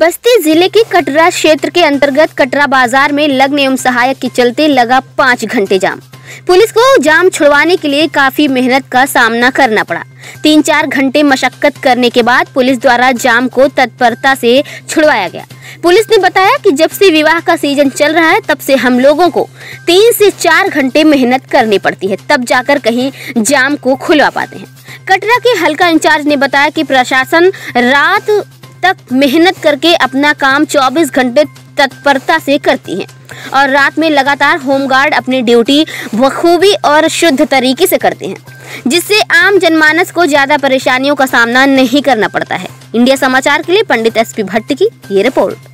बस्ती जिले के कटरा क्षेत्र के अंतर्गत कटरा बाजार में लग्न एवं सहायक के चलते लगा 5 घंटे जाम। पुलिस को जाम छुड़वाने के लिए काफी मेहनत का सामना करना पड़ा। 3-4 घंटे मशक्कत करने के बाद पुलिस द्वारा जाम को तत्परता से छुड़वाया गया। पुलिस ने बताया कि जब से विवाह का सीजन चल रहा है तब से हम लोगों को 3 से 4 घंटे मेहनत करनी पड़ती है, तब जाकर कहीं जाम को खुलवा पाते हैं। कटरा के हल्का इंचार्ज ने बताया कि प्रशासन रात तक मेहनत करके अपना काम 24 घंटे तत्परता से करती है और रात में लगातार होमगार्ड अपनी ड्यूटी बखूबी और शुद्ध तरीके से करते हैं, जिससे आम जनमानस को ज्यादा परेशानियों का सामना नहीं करना पड़ता है। इंडिया समाचार के लिए पंडित SP भट्ट की ये रिपोर्ट।